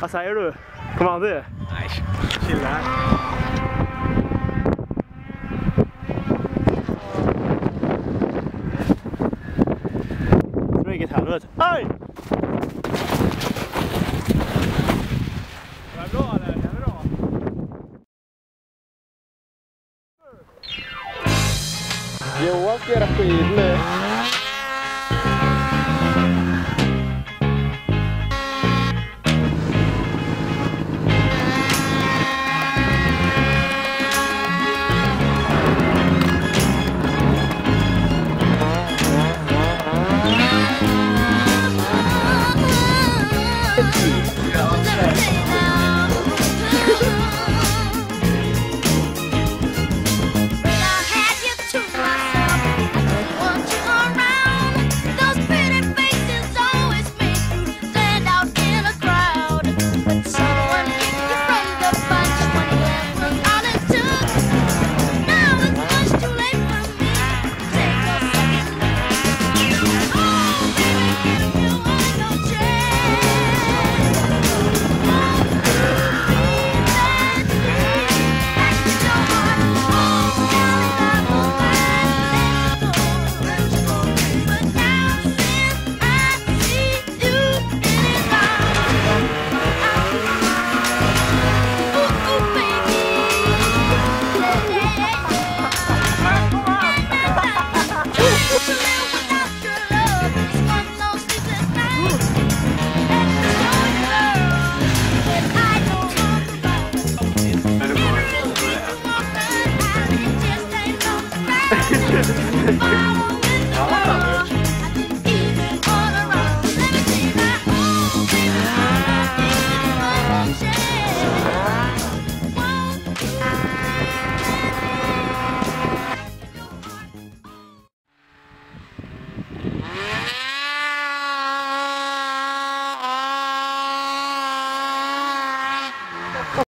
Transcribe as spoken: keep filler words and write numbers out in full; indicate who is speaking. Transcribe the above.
Speaker 1: Vad säger du? Kommer han det?
Speaker 2: Nej, chilla här.
Speaker 1: Vilket helvete. Aj!
Speaker 2: Det är bra eller? Det är bra.
Speaker 3: Johan ska göra skid nu.